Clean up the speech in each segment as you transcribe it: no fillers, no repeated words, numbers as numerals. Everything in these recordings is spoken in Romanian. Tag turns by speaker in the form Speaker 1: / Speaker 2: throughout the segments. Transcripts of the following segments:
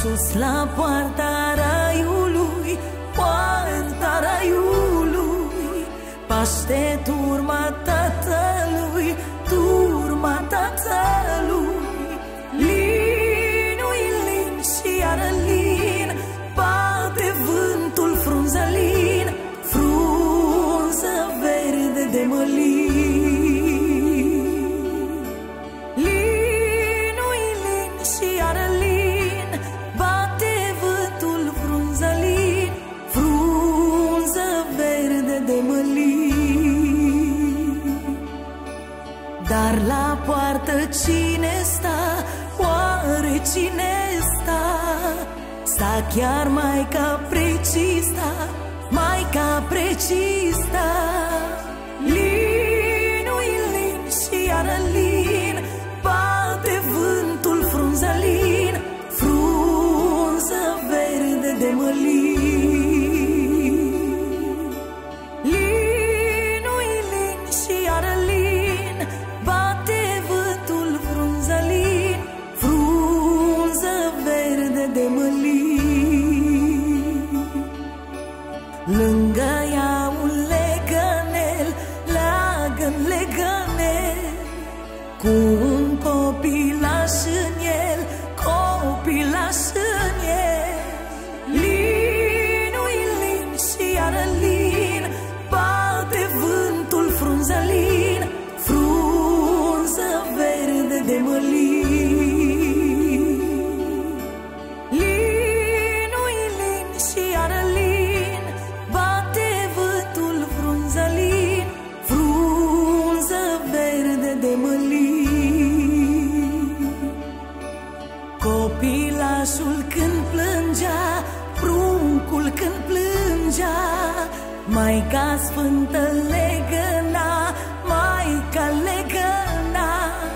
Speaker 1: sus la poarta raiului, poarta raiului, paște turma tatălui, turma tatălui. Linui lin și iară lin, bate vântul frunzălin, frunză verde de mălin. Linui lin și iară lin, bate vântul frunzălin, frunză verde de mălin. Dar la poartă cine sta? Oare cine sta? Sta chiar Maica Precista, Maica Precista. Linui lin și iară lin, bate vântul frunzălin, frunză verde de mălin. Linui lin și iară lin, bate vântul frunzălin, frunză verde de mălin. Lângă ea un legănel, leagăn legănel, cu un copilaș în el, copilaș în el. Linui lin și iară lin, bate vântul frunzălin, frunză verde de mălin. Linui lin și iară lin, bate vântul frunzălin, frunză verde de mălin. Copilașul când plângea, pruncul când plângea, Maica Sfântă legăna, Maica legăna.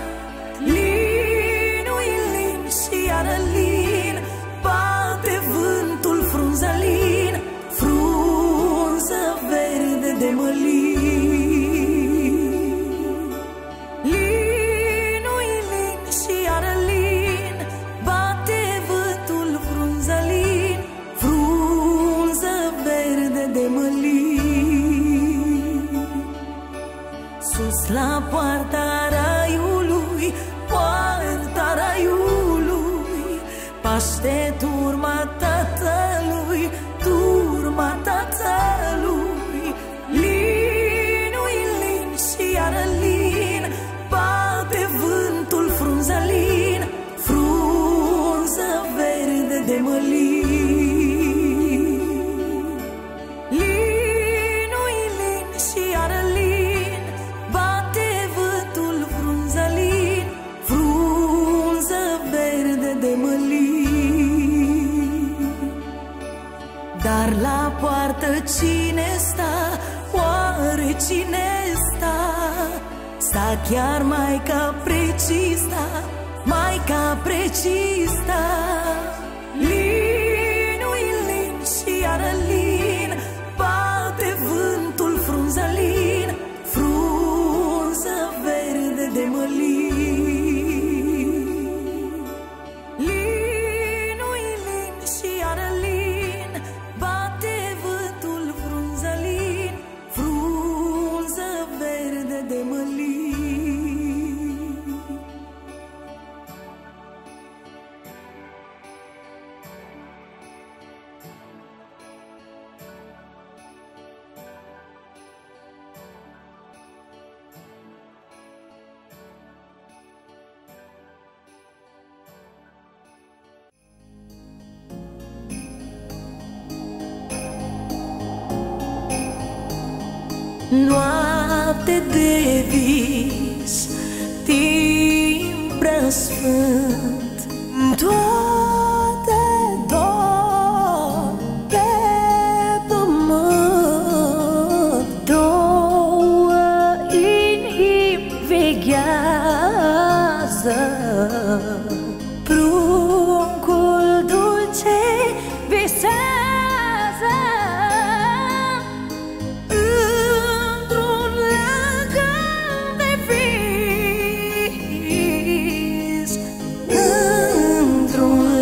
Speaker 1: Linui lin și iară lin, bate vântul frunzălin, frunză verde de mălin. Linui lin și iară lin, bate vântul frunzălin, frunză verde de mălin. Sus la poarta raiului, poarta raiului, paște turma tatălui, turma tatălui. Linui lin și iară lin, bate vântul frunzălin, frunză verde de mălin. Linui lin și iară lin, bate vântul frunzălin, frunză verde de mălin. Dar la poartă cine sta? Oare cine sta? Sta chiar Maica Precista, Maica Precista. Linui lin și iară lin, bate vântul frunzălin, frunză verde de mălin. Linui lin și iară lin, bate vântul frunzălin, frunză verde de mălin. Noapte de vis, timp prea sfânt, toate dor pe pământ. Două inimi veghează, pruncul dulce visează. Într-un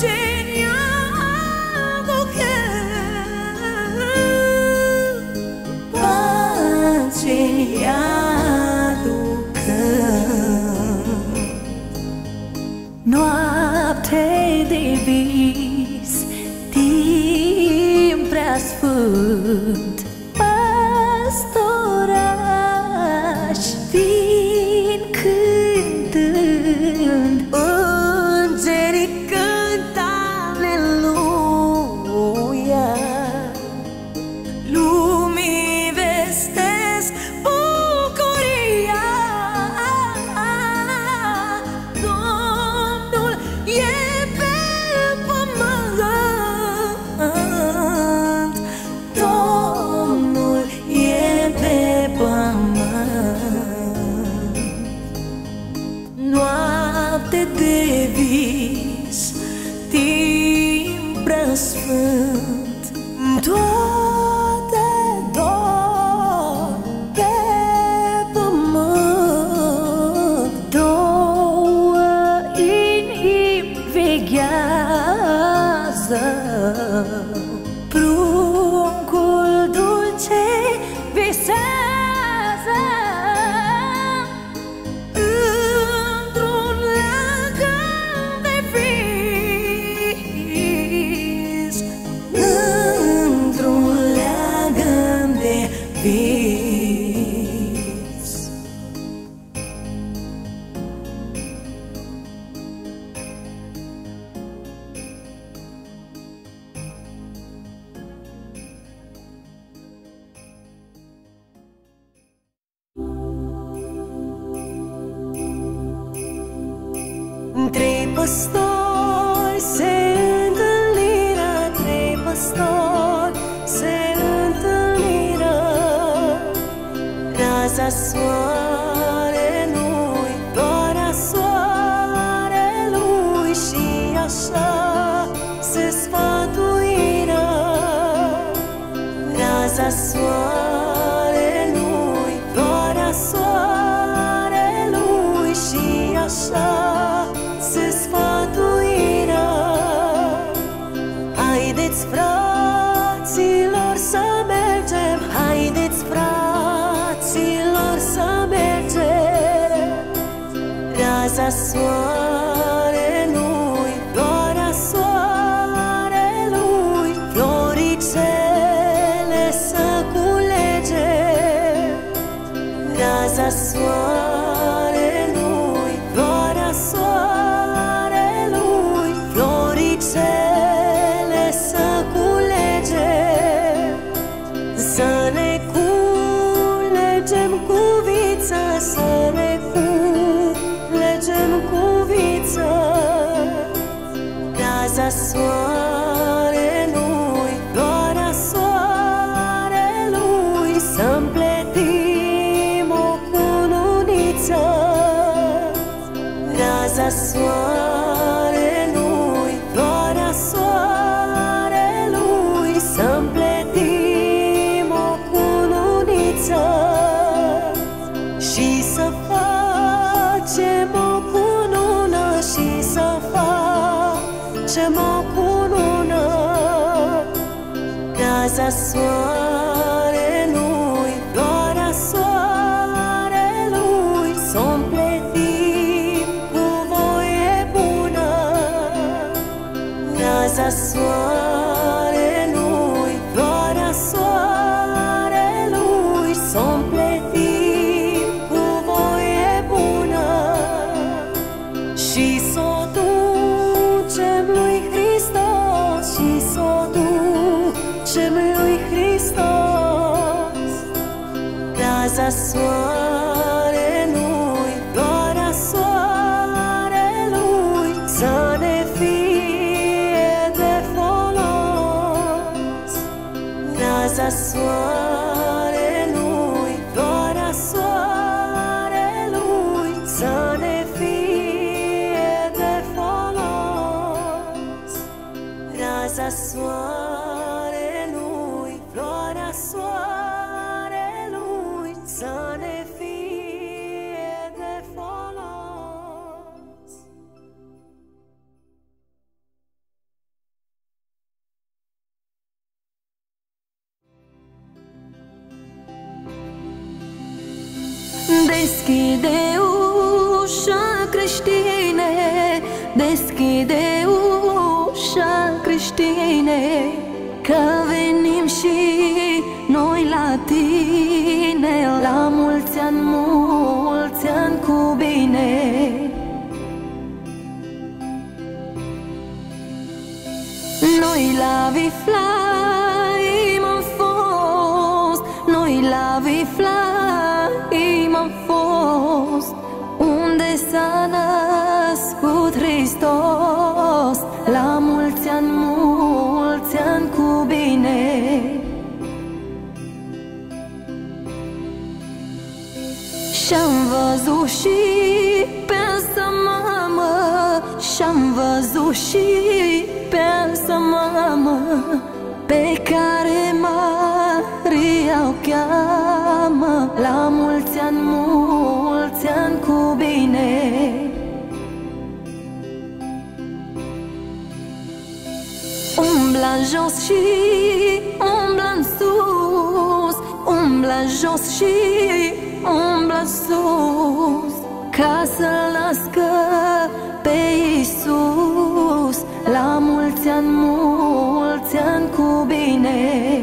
Speaker 1: Noapte de vis, timp prea sfânt, păstoraș vin cântând, îngerii cântă aleluia, lumii vestesc bucuria. Domnul e pe pământ, Domnul e pe pământ. Noapte de vis, timp prea sfânt, toate dor pe pământ. Două inimi veghează, pruncul dulce visează într-un leagăn de vis, într-un leagăn de vis. Trei păstori se întâlniră, trei păstori se întâlniră. Raza soarelui, floarea soarelui, și așa se sfătuiră. Raza soarelui, floarea soarelui, și așa se sfătuiră. Haideți, fraților, să mergem, haideți, fraților, să mergem. Raza soarelui, floarea soarelui, floricele să culegem. Raza soarelui, floarea soarelui, floricele să culegem. Să ne culegem cu viță, să ne culegem cu viță. Raza soarelui, floarea soarelui, să împletim o cununiță. Raza soarelui, floarea soarelui, să împletim o cununiță și să facem o cunună, și să facem o cunună. Raza soarelui, floarea soarelui, să împletim cu voie bună. Raza soarelui, floarea soarelui, să împletim cu voie bună și să o ducem lui Hristos, și să o ducem lui Hristos. Raza soarelui, floarea soarelui, să ne fie de folos. Raza soarelui, floarea soarelui, să ne fie de folos. Raza soarelui, floarea soarelui, să ne fie de folos. Deschide ușa, creștine, deschide ușa, creștine, că venim și noi la tine. La mulți ani cu bine. Noi la Viflaim am fost, noi la Viflaim am fost, unde s-a născut Hristos. La mulți ani cu bine. Și-am văzut și pe asta mamă, și-am văzut și pe asta mamă, pe care Maria o cheamă. La mulți ani cu bine. Umbla jos și umbla în sus, umbla jos și umbla sus, ca să-L nască pe Iisus. La mulți ani cu bine.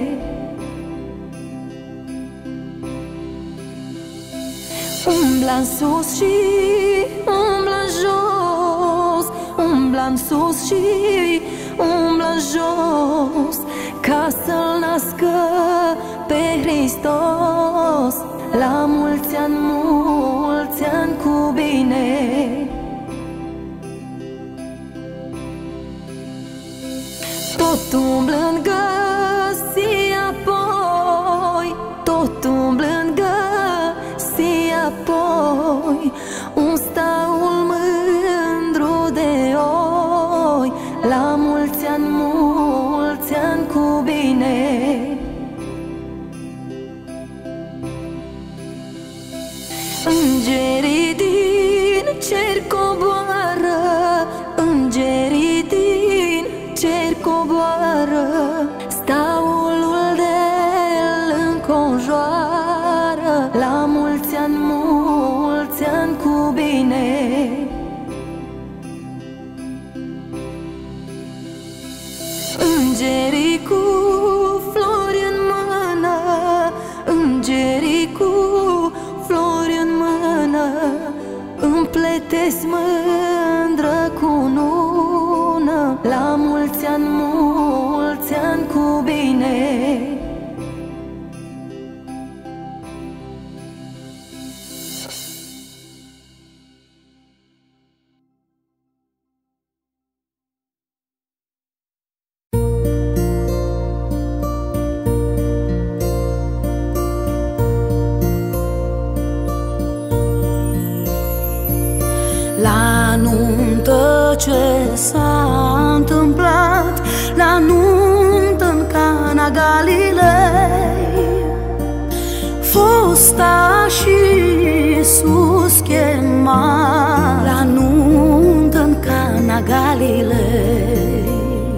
Speaker 1: Umbla în sus și umbla în jos, umbla în sus și umbla jos, ca să-L nască pe Hristos. La mulți ani cu bine. Tot umblând găsi apoi, tot umblând găsi apoi, un staul mândru de oi. La mulți ani cu bine. Îngerii din cer coboară, îngerii din cer coboară, staulul de-l înconjoară. La mulți ani cu bine. Îngerii cu flori în mână, îngerii cu flori în mână, împletesc mândră cunună. La mulți ani cu bine.
Speaker 2: La nuntă ce s-a întâmplat, la nuntă în Cana Galilei, fosta și Iisus chema. La nuntă în Cana Galilei,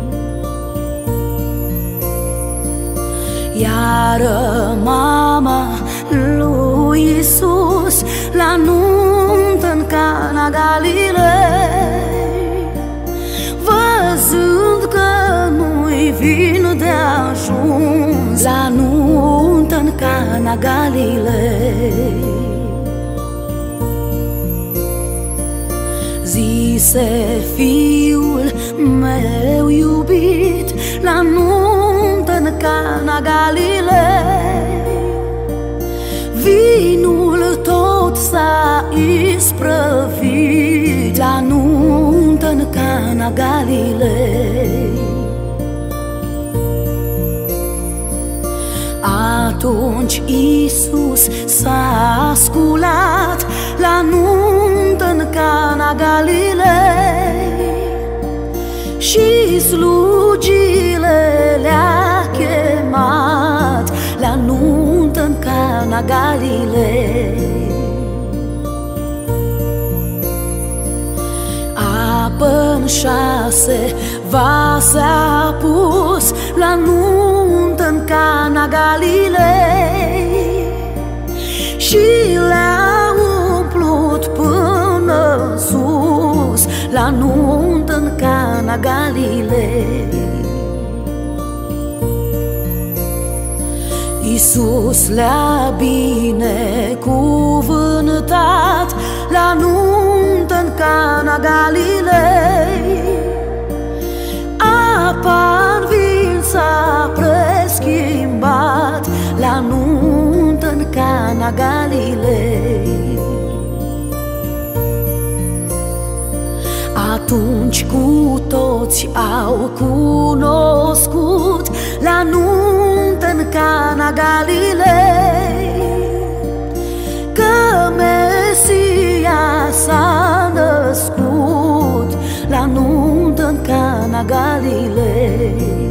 Speaker 2: iară mama lui Iisus, la nuntă în Cana Galilei, văzând că nu-i vin de ajuns. La nuntă în Cana Galilei, zise fiul meu iubit, la nuntă în Cana Galilei, vinul tot s-a isprăvit. La nuntă în Cana Galilei, atunci Iisus s-a sculat. La nuntă în Cana Galilei, și slugile le-a chemat. La nuntă în Cana Galilei, apă-n 6 vase a pus. La nuntă în Cana Galilei, și le-a la nuntă în Cana Galilei. Iisus le-a binecuvântat la nuntă în Cana Galilei. Apa în vin s-a preschimbat la nuntă în Cana Galilei. Atunci cu toți au cunoscut la nuntă în Cana Galilei că Mesia s-a născut la nuntă în Cana Galilei.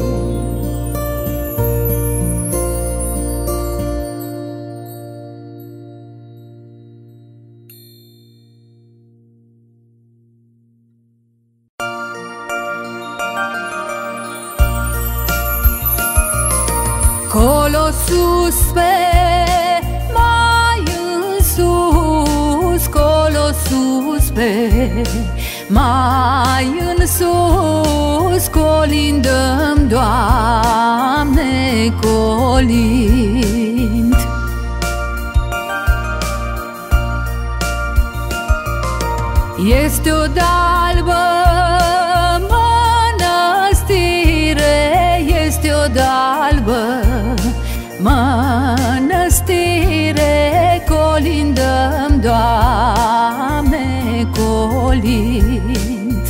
Speaker 3: Colo sus pe mai în sus, colo sus pe mai în sus, colindăm, Doamne, colind. Este o dalbă mănăstire, este o dalbă mănăstire, colindăm, Doamne, colind.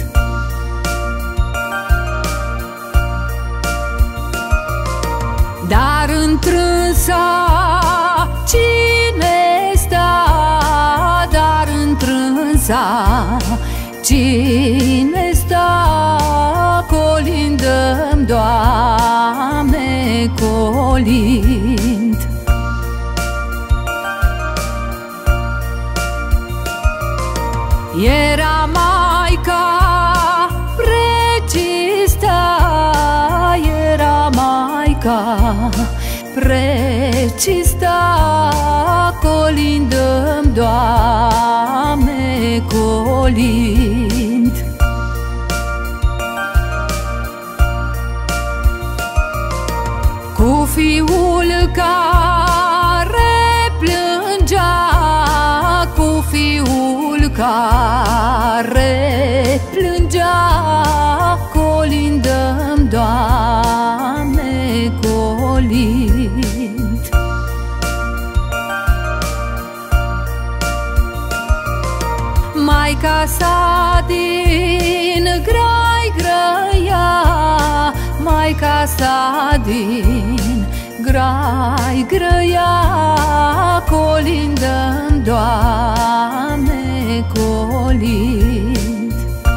Speaker 3: Dar întrânsa cine sta, dar întrânsa cine sta, colindăm, Doamne, colind. Era Maica precista, era Maica precista, colindăm, Doamne, colind. Cu fiul care plângea, cu fiul care plângea, colindăm, Doamne, colind. Maica sa din grai grăia, Maica sa din grai grăia, colindăm, Doamne, colind.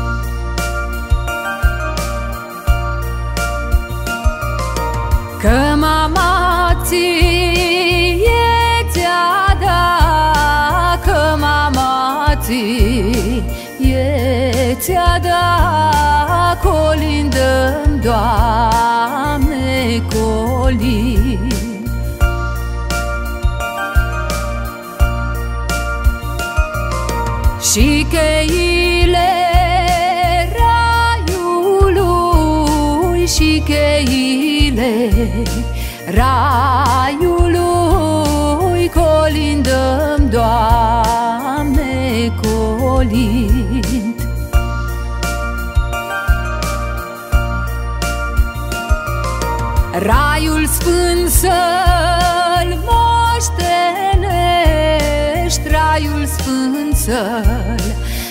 Speaker 3: Că mama ție ți-a dat, că mama ție ți-a dat, colindăm, Doamne, colind. Și cheile raiului, și cheile raiului, colindăm, Doamne, colind. Raiul sfânt să-l moștenești, raiul sfânt să-l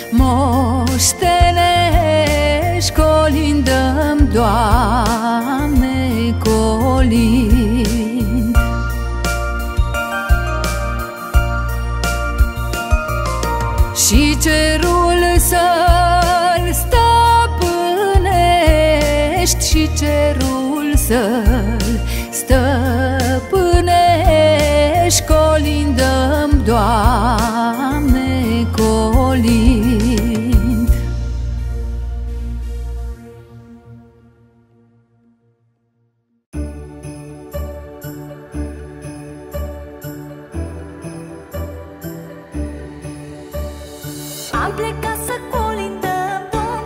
Speaker 3: moștenești, colindăm, Doamne, colind. Și cerul să-l stăpânești, și cerul să-l stăpânești, colindăm, Doamne, colind.
Speaker 1: Am plecat să colindăm, Domnul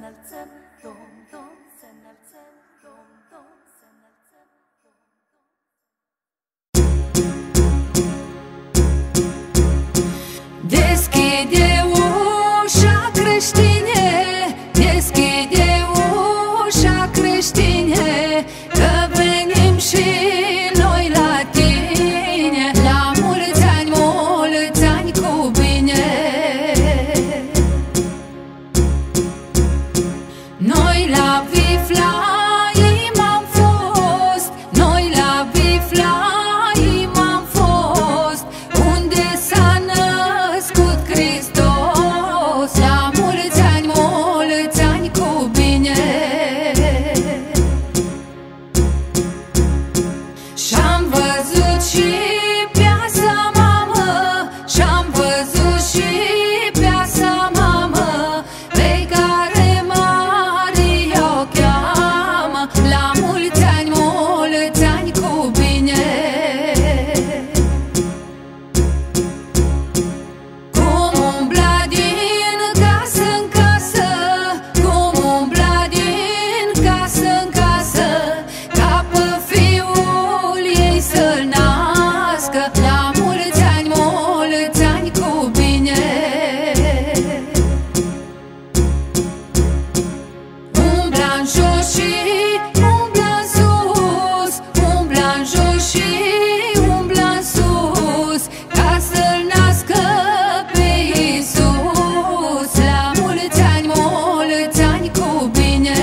Speaker 1: înălțăm, Domn, Domn, să înălțăm, Domn, Domn, să înălțăm.
Speaker 3: Deschide ușa, creștine, deschide ușa, creștine, că venim și noi la tine, la mulți ani cu bine. Noi la Viflaim am fost, noi la Viflaim am fost, unde s-a născut Hristos, la mulți ani cu bine. Și-am văzut și piața mamă, și-am văzut și piața mamă, pe care Maria o cheamă, la mulți ani cu bine. Cum umbla din casă în casă, cum umbla din casă în casă, ca pe fiul ei să-l nască, la mulți ani cu bine. Umbla în jos și umbla în sus, umbla în jos și umbla în sus, ca să-l nască pe Iisus, la mulți ani cu bine.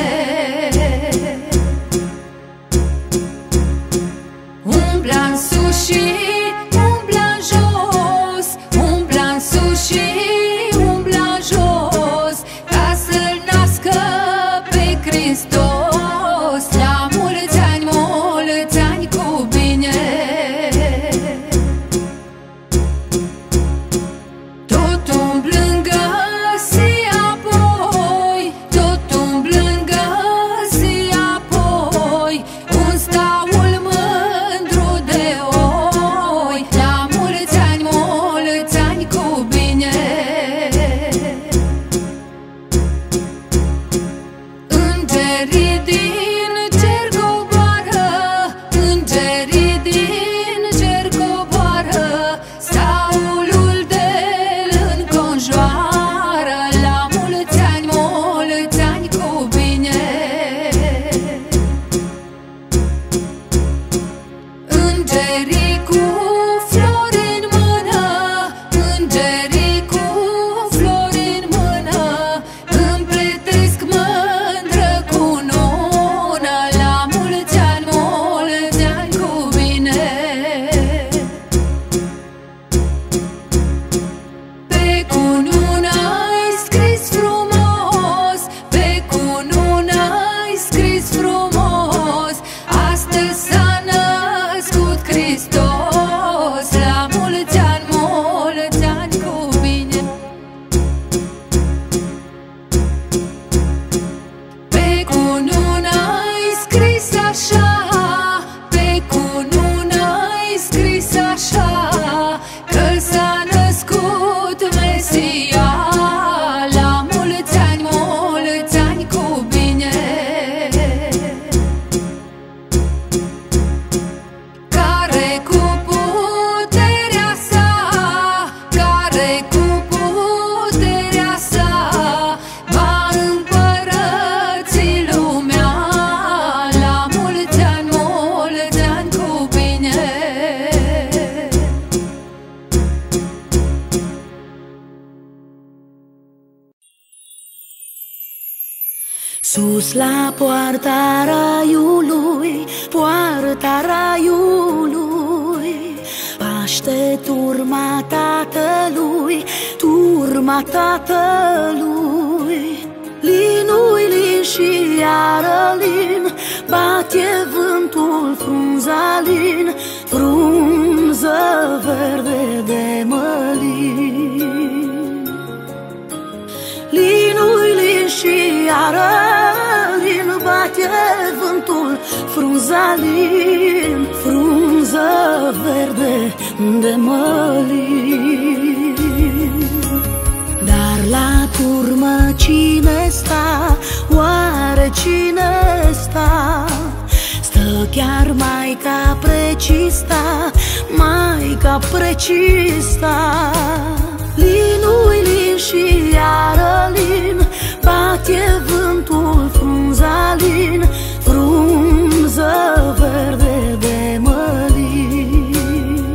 Speaker 3: Umbla în sus și umbla în jos, umbla în sus și umbla în jos, ca să-l nască pe Hristos, la mulți ani cu bine. Tot umblând găsi apoi, tot umblând găsi apoi, un staul mândru de oi, la mulți ani cu bine. Îngerii din cer coboară, îngerii din cer coboară, staulul de-l înconjoară, la mulți ani cu bine. Îngerii cu flori în mână, îngerii cu flori în mână, împletesc mândră cunună, la mulți ani cu bine. Pe cunună-i scris frumos, pe cunună-i scris frumos, astăzi s-a născut Hristos, la mulți ani cu bine. Pe cunună-i scris așa, pe cunună-i scris așa, că s-a născut Mesia, la mulți ani cu bine. Care cu puterea sa, care cu puterea sa, va împărăți lumea, la mulți ani cu bine.
Speaker 2: Sus la poarta raiului, poarta raiului, paște turma tatălui, turma tatălui. Linui lin și iară lin, bate vântul frunza lin, frunză verde de mălin. Linui lin și iară lin, bate vântul frunza lin, frunză verde de mălin. Dar la turmă cine sta? Oare cine sta? Stă chiar Maica Precista, Maica Precista. Linui lin și iară lin, bate vântul frunza lin, frunză verde de mălin.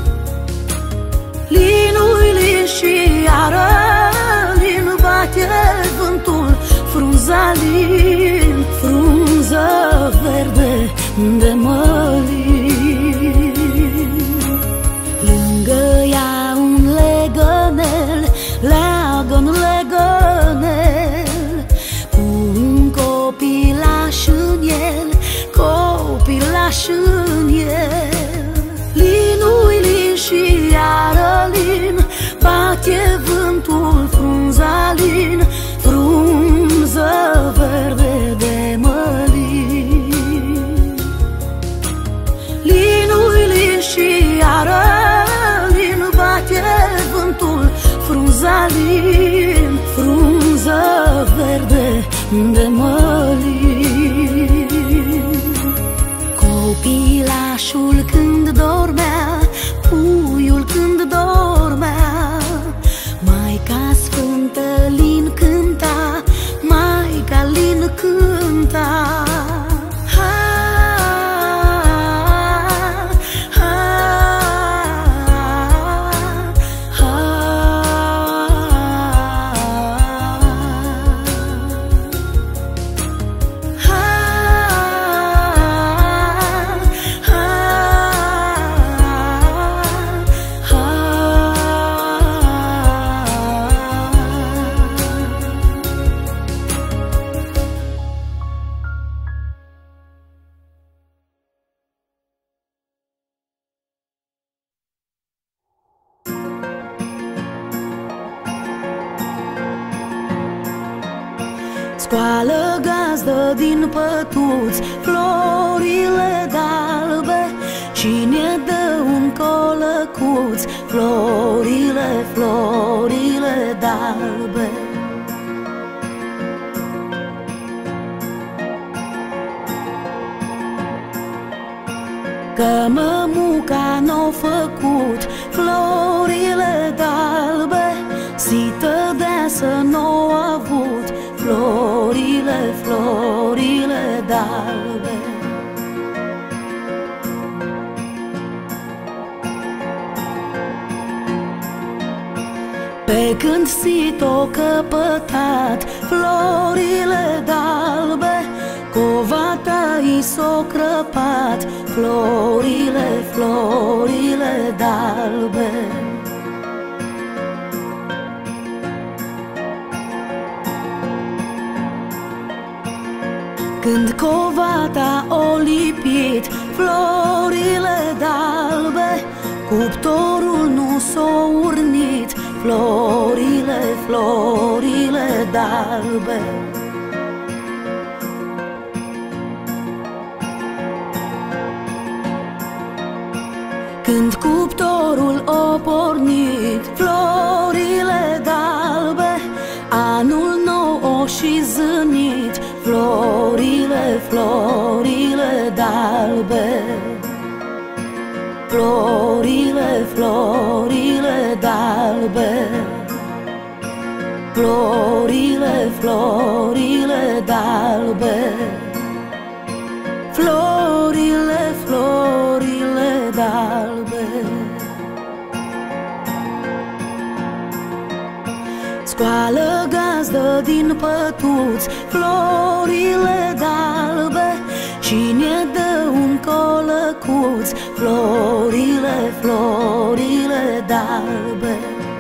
Speaker 2: Linui lin și iară lin, bate vântul frunza lin, frunză verde de mălin. Lângă ea un legănel, leagăn legănel, cu un copilaș în el, copilaș în el. Linui lin și iară lin, bate vântul frunza lin, frunză verde de mălin. Linui lin și iară lin, bate vântul frunza lin, frunză verde de mălin. Copilașul când dormea, puiul când dormea, Maica Sfântă lin cânta, Maica lin cânta. Scoală gazdă din pătuți florile d'albe, cine dă un colăcuț, florile, florile d'albe. Că mămuca n-o făcut florile d'albe, sită deasă n-o avut florile, florile d'albe. Pe când sit-o căpătat florile d'albe, covata i s-o crăpat florile, florile d'albe. Când covata o lipit florile d'albe, cuptorul nu s-o urnit florile, florile d'albe. Când cuptorul o pornit florile d'albe, anul nou o și zânit florile, florile d'albe. Florile, florile d'albe. Florile, florile d'albe. Florile, florile d'albe. Scoală gazdă din pătuți florile d'albe, cine dă un colăcuț, florile, florile d'albe.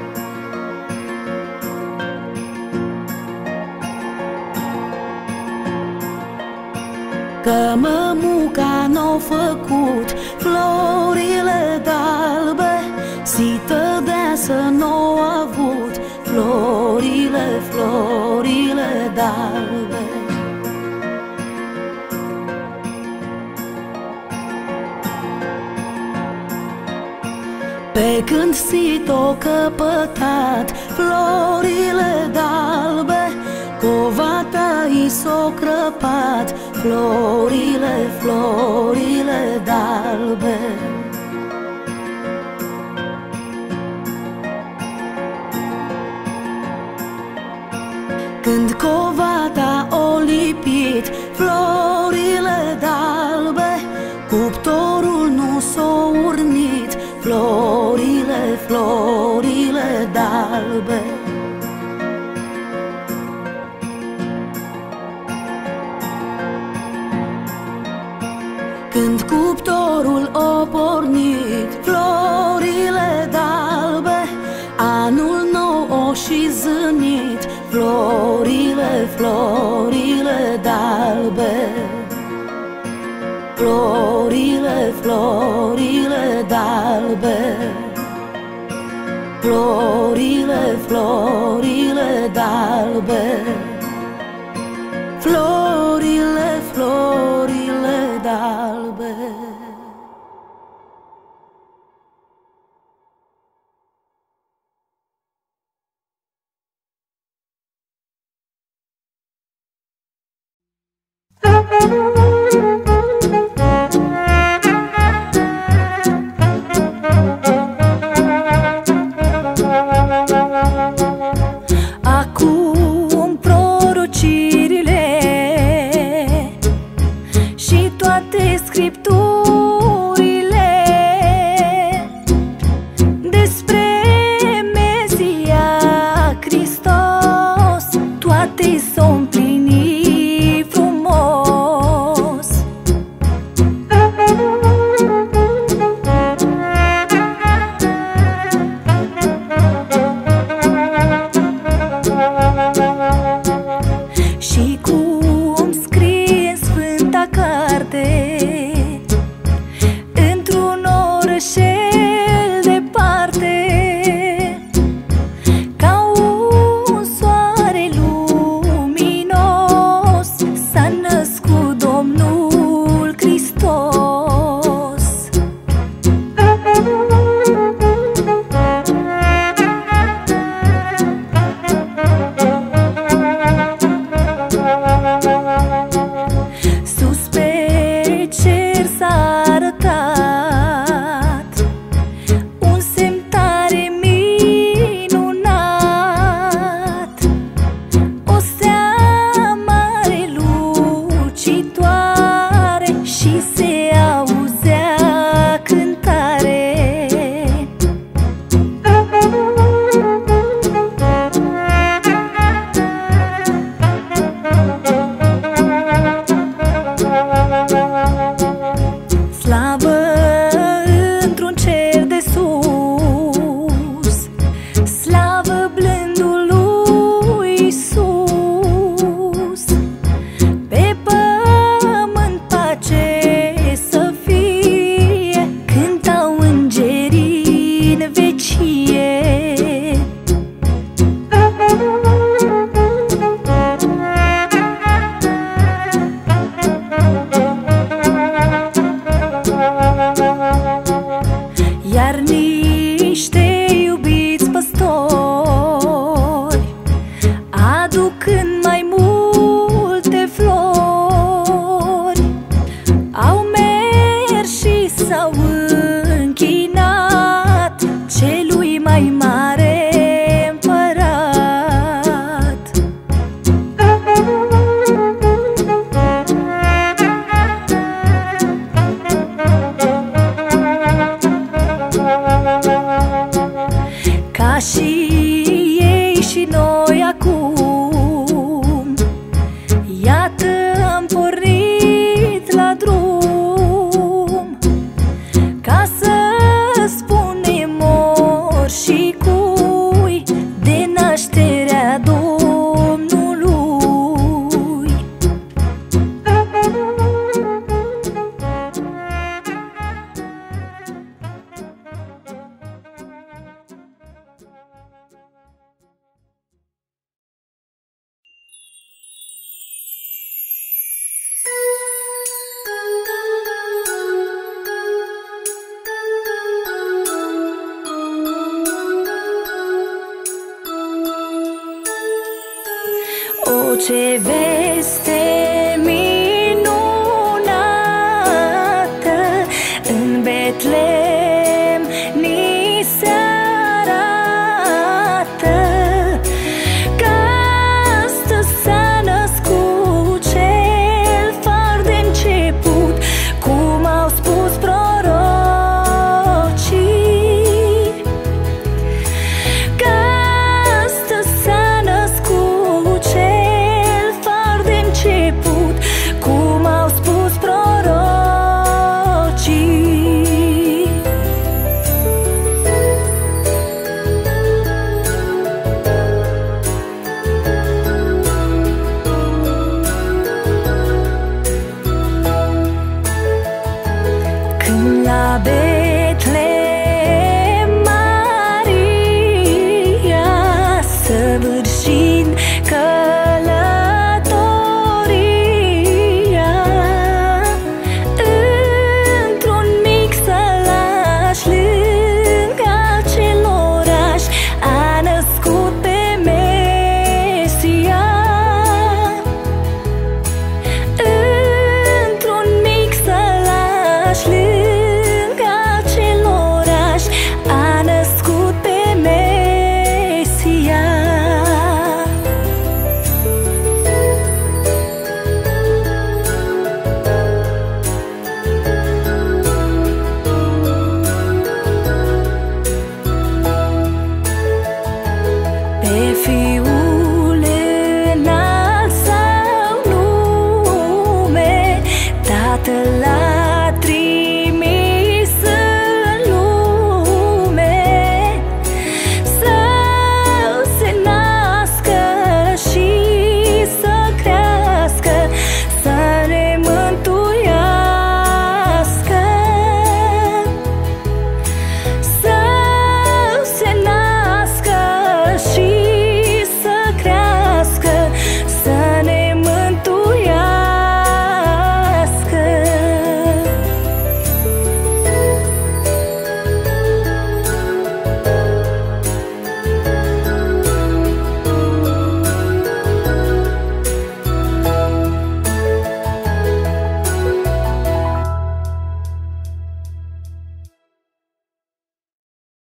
Speaker 2: Că mămuca n-o făcut florile d'albe, sită deasă n-o avut florile, florile d'albe. Pe când Sito căpătat florile d'albe, covata i s-o crăpat florile, florile d'albe. Când covata o lipit florile d'albe, cuptorul nu s-o urnit florile, florile d'albe. Când cuptorul o pornit florile d'albe, anul nou o și zânit florile, florile d'albe. Florile, florile d'albe. Florile, florile d'albe. Florile, florile d'albe.
Speaker 4: Acum prorocirile și toate scripturile despre Mesia Hristos, toate s-o împlini frumos. Și cum scrie în Sfânta Carte, Ce veste minunată în Betlehem ni se arată, că astăzi s-a născut cel far de început, cum au spus prorocii, că astăzi s-a născut cel far de început, cum au spus prorocii. Când la Betlehem Maria, săvârșind călătoria, într-un mic sălaș lângă acel oraș a născut pe Mesia. Într-un mic sălaș lângă acel oraș a născut pe Mesia. Pe Fiul înalt sau nume, Tatăl